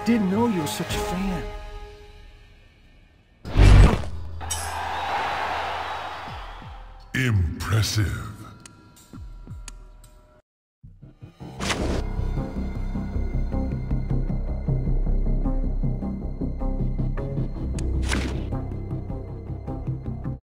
Didn't know you were such a fan. Impressive.